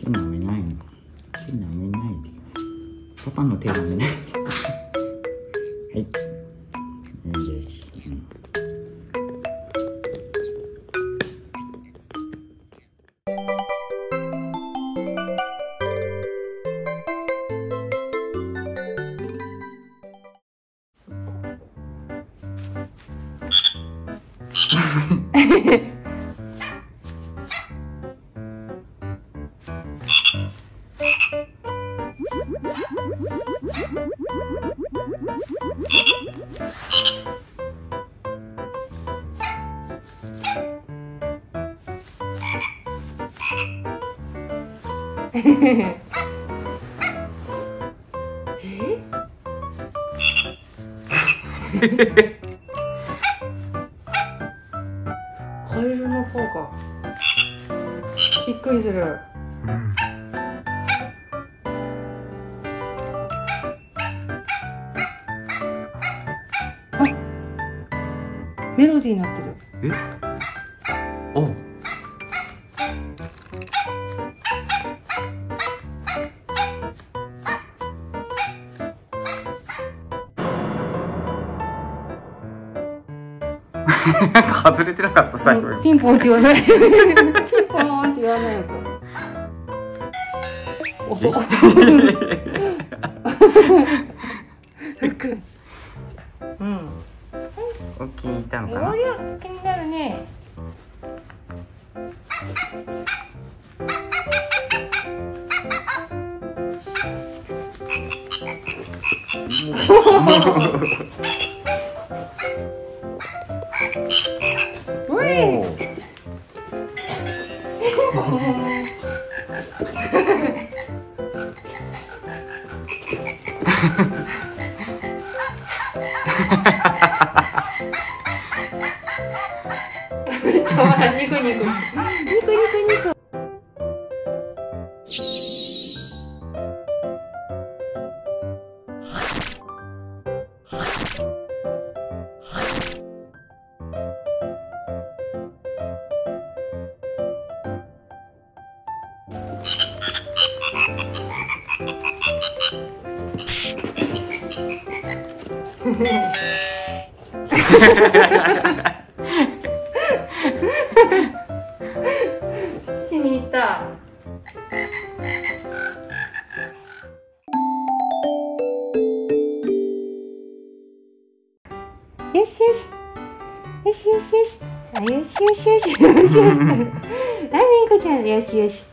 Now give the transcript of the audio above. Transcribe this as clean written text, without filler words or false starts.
舐めないの。手舐めないで。パパの手舐めないで。はい。いいです。 カエルの方がびっくりする。あ、メロディーになってる。 お。なんか外れてなかった最後に。 ピンポンって言わない。ピンポンって言わないのか。遅っ。うん。 お気に入ったのかな。 気になるね。おい。めっちゃ笑い、ニコニコ。ニコニコニコ。気に入った。よしよし。よしよしよし。あ、よしよしよし。よしよし。あ、めいこちゃん、よしよし。